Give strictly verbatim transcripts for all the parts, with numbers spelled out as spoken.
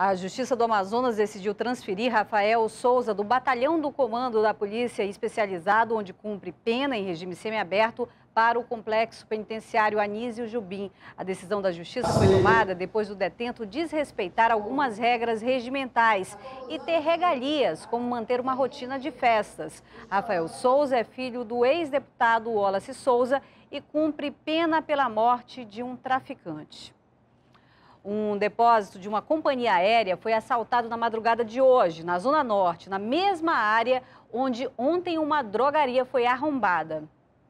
A Justiça do Amazonas decidiu transferir Rafael Souza do Batalhão do Comando da Polícia Especializado, onde cumpre pena em regime semiaberto, para o Complexo Penitenciário Anísio Jubim. A decisão da Justiça foi tomada depois do detento desrespeitar algumas regras regimentais e ter regalias, como manter uma rotina de festas. Rafael Souza é filho do ex-deputado Wallace Souza e cumpre pena pela morte de um traficante. Um depósito de uma companhia aérea foi assaltado na madrugada de hoje, na Zona Norte, na mesma área onde ontem uma drogaria foi arrombada.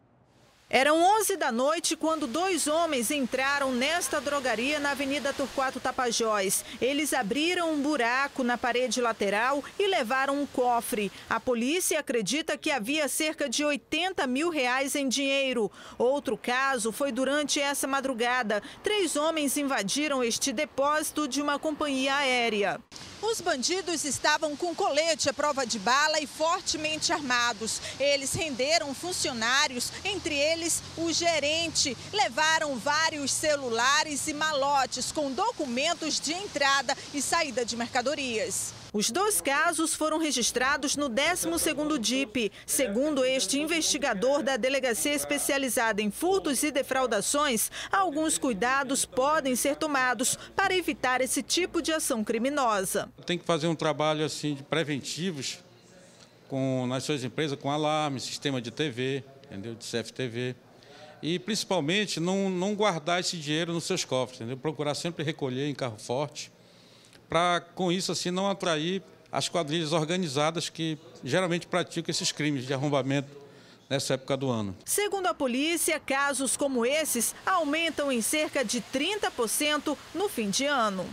Eram onze da noite quando dois homens entraram nesta drogaria na Avenida Torquato Tapajós. Eles abriram um buraco na parede lateral e levaram um cofre. A polícia acredita que havia cerca de oitenta mil reais em dinheiro. Outro caso foi durante essa madrugada. Três homens invadiram este depósito de uma companhia aérea. Os bandidos estavam com colete à prova de bala e fortemente armados. Eles renderam funcionários, entre eles o gerente. Levaram vários celulares e malotes com documentos de entrada e saída de mercadorias. Os dois casos foram registrados no décimo segundo D I P. Segundo este investigador da Delegacia Especializada em Furtos e Defraudações, alguns cuidados podem ser tomados para evitar esse tipo de ação criminosa. Tem que fazer um trabalho assim de preventivos com, nas suas empresas, com alarme, sistema de T V, entendeu? De C F T V. E, principalmente, não, não guardar esse dinheiro nos seus cofres, entendeu? Procurar sempre recolher em carro forte, para, com isso, assim, não atrair as quadrilhas organizadas que geralmente praticam esses crimes de arrombamento nessa época do ano. Segundo a polícia, casos como esses aumentam em cerca de trinta por cento no fim de ano.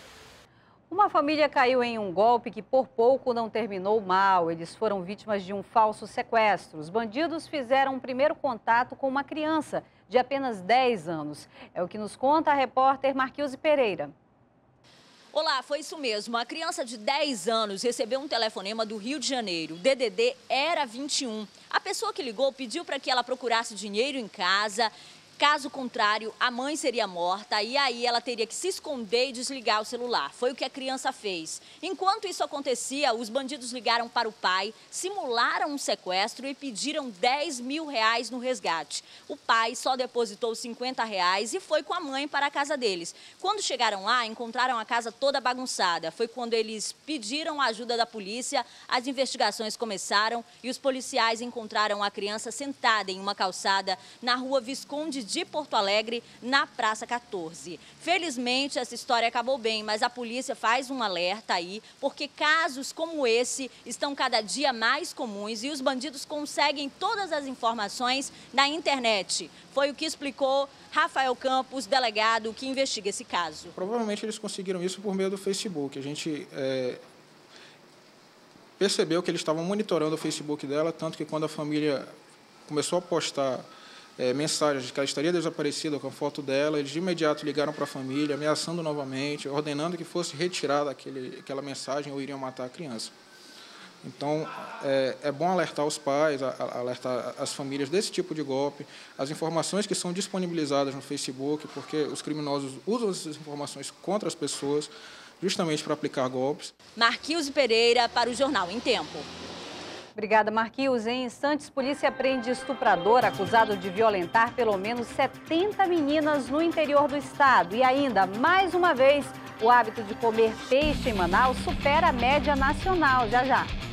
Uma família caiu em um golpe que por pouco não terminou mal. Eles foram vítimas de um falso sequestro. Os bandidos fizeram um primeiro contato com uma criança de apenas dez anos. É o que nos conta a repórter Marquilze Pereira. Olá, foi isso mesmo. A criança de dez anos recebeu um telefonema do Rio de Janeiro. O D D D era vinte e um. A pessoa que ligou pediu para que ela procurasse dinheiro em casa. Caso contrário, a mãe seria morta e aí ela teria que se esconder e desligar o celular. Foi o que a criança fez. Enquanto isso acontecia, os bandidos ligaram para o pai, simularam um sequestro e pediram dez mil reais no resgate. O pai só depositou cinquenta reais e foi com a mãe para a casa deles. Quando chegaram lá, encontraram a casa toda bagunçada. Foi quando eles pediram a ajuda da polícia, as investigações começaram e os policiais encontraram a criança sentada em uma calçada na rua Visconde de Porto Alegre, na Praça quatorze. Felizmente, essa história acabou bem, mas a polícia faz um alerta aí, porque casos como esse estão cada dia mais comuns e os bandidos conseguem todas as informações na internet. Foi o que explicou Rafael Campos, delegado que investiga esse caso. Provavelmente eles conseguiram isso por meio do Facebook. A gente é, percebeu que eles estavam monitorando o Facebook dela, tanto que quando a família começou a postar É, mensagens de que ela estaria desaparecida com a foto dela, eles de imediato ligaram para a família, ameaçando novamente, ordenando que fosse retirada aquele, aquela mensagem ou iriam matar a criança. Então, é, é bom alertar os pais, a, a, alertar as famílias desse tipo de golpe, as informações que são disponibilizadas no Facebook, porque os criminosos usam essas informações contra as pessoas, justamente para aplicar golpes. Marquilze Pereira para o Jornal em Tempo. Obrigada, Marquilze. Em instantes, polícia prende estuprador acusado de violentar pelo menos setenta meninas no interior do estado. E ainda, mais uma vez, o hábito de comer peixe em Manaus supera a média nacional. Já, já.